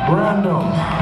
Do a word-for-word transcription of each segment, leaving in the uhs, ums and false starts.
Random.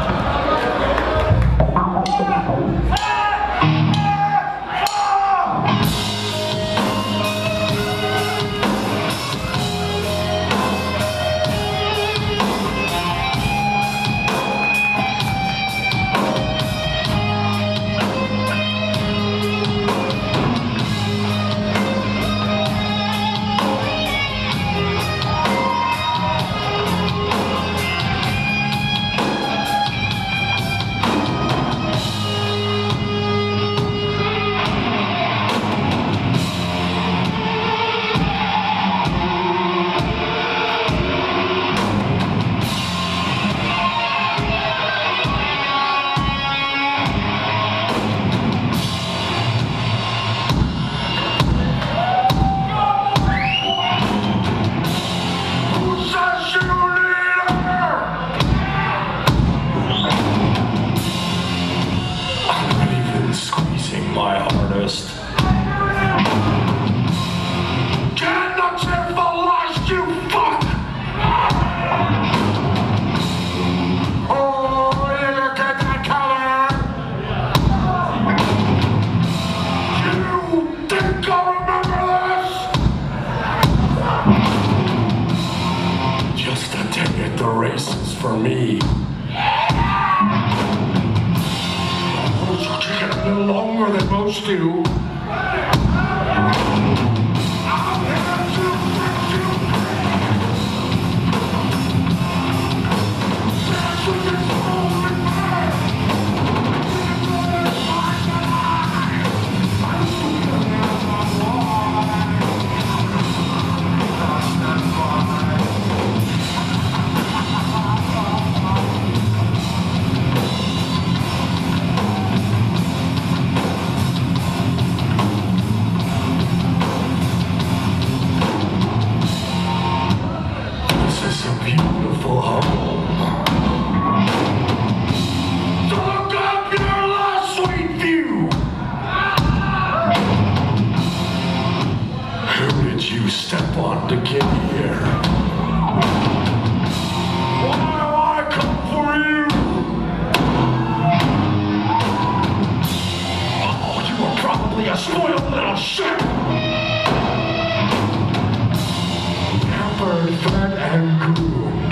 My hardest. Get the civilized, you fuck! Oh, you get that color! You think I'll remember this? Just a day at the races for me. A little longer than most do. Beautiful home. So look up your last sweet view. Who did you step on to get here? Why do I come for you? Oh, you were probably a spoiled little shit. Pampered, fed, and groomed.